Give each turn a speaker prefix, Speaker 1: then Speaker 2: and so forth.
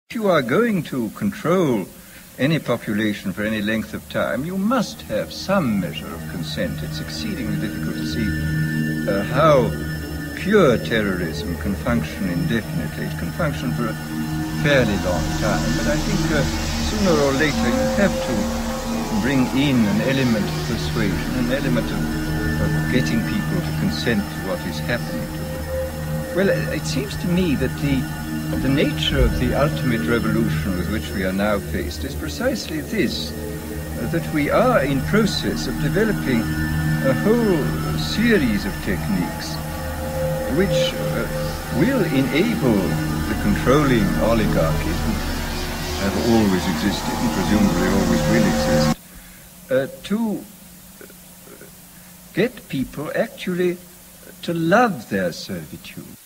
Speaker 1: If you are going to control any population for any length of time, you must have some measure of consent. It's exceedingly difficult to see how pure terrorism can function indefinitely. It can function for a fairly long time, but I think sooner or later you have to bring in an element of persuasion, an element of getting people to consent to what is happening to them. Well, it seems to me that the nature of the ultimate revolution with which we are now faced is precisely this, that we are in process of developing a whole series of techniques which will enable the controlling oligarchies, who have always existed and presumably always will exist, to get people actually to love their servitude.